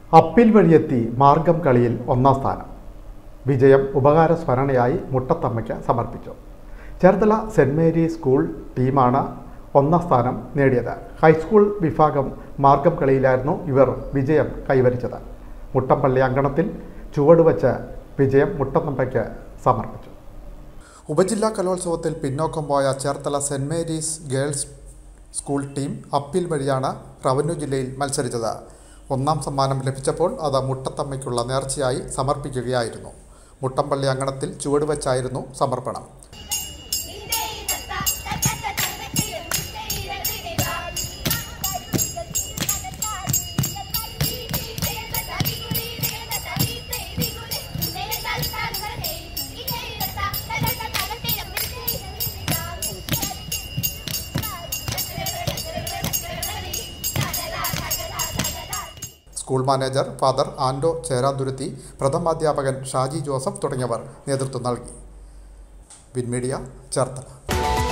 Appeal വഴിയെത്തി മാർഗം കളിയിൽ ഒന്നാം സ്ഥാനം. വിജയം ഉപകാര സ്മരണയായി മുട്ടത്തമ്മയ്ക്ക് സമർപ്പിച്ചു. ചേർത്തല സെൻറ് മേരീസ് സ്കൂൾ ടീമാണ് ഒന്നാം സ്ഥാനം നേടിയത്. ഹൈസ്കൂൾ വിഭാഗം മാർഗം കളിയിലായിരുന്നു ഇവർ വിജയം കൈവരിച്ചത്. മുട്ടമ്പള്ളി അങ്കണത്തിൽ ചുവടുവച്ച് വിജയം മുട്ടത്തമ്മയ്ക്ക് സമർപ്പിച്ചു. ഉപജില്ലാ കലോത്സവത്തിൽ പിന്നോക്കം പോയ Cherthala saint Mary's girls school team appeal വഴിയാണ് റവന്യൂ ജില്ലയിൽ മത്സരിച്ചത്. ഒന്നാം സമ്മാനം ലഭിച്ചപ്പോൾ അത് മുട്ടത്തമ്മയ്ക്കുള്ള നേർച്ചയായി സമർപ്പിക്കുകയായിരുന്നു. മുട്ടമ്പള്ളി അങ്കണത്തിൽ ചുവടുവച്ചായിരുന്നു സമർപ്പണം. School manager father Ando Cherathuruthi, പ്രഥമാധ്യാപകൻ ഷാജി ജോസഫ് തുടങ്ങിയവർ നേതൃത്വം നൽകി. വിൻമീഡിയ, ചേർത്തല.